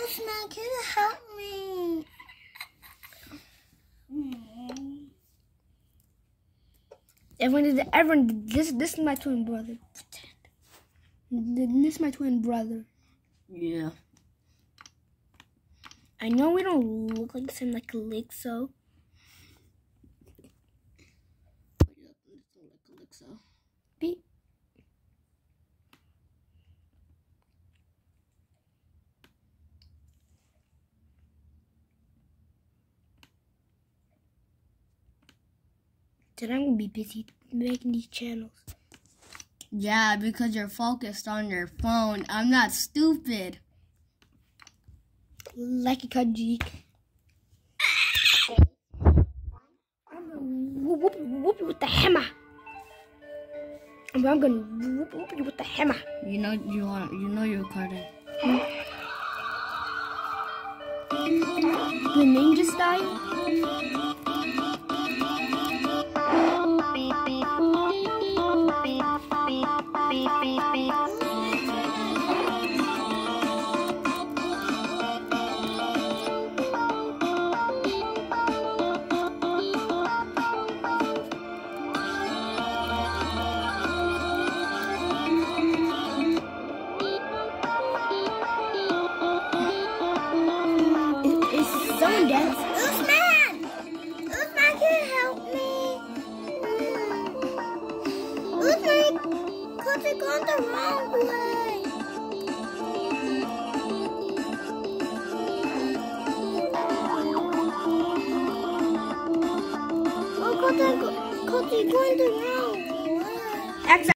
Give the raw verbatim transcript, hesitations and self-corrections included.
Usman, can you help me? Everyone, everyone, this this is my twin brother. This is my twin brother. Yeah. I know we don't look like the same, like Calypso. Like Calypso. Beep. Today I'm gonna be busy making these channels. Yeah, because you're focused on your phone. I'm not stupid. Like a Kajik. I'm gonna whoop, whoop, whoop you with the hammer. I'm gonna whoop, whoop you with the hammer. You know you want. You know you're recording. Hmm? The ninja style. Someone dance. Usman! Usman, can you help me? Usman, because you're going the wrong way. Oh, because you're going the wrong way.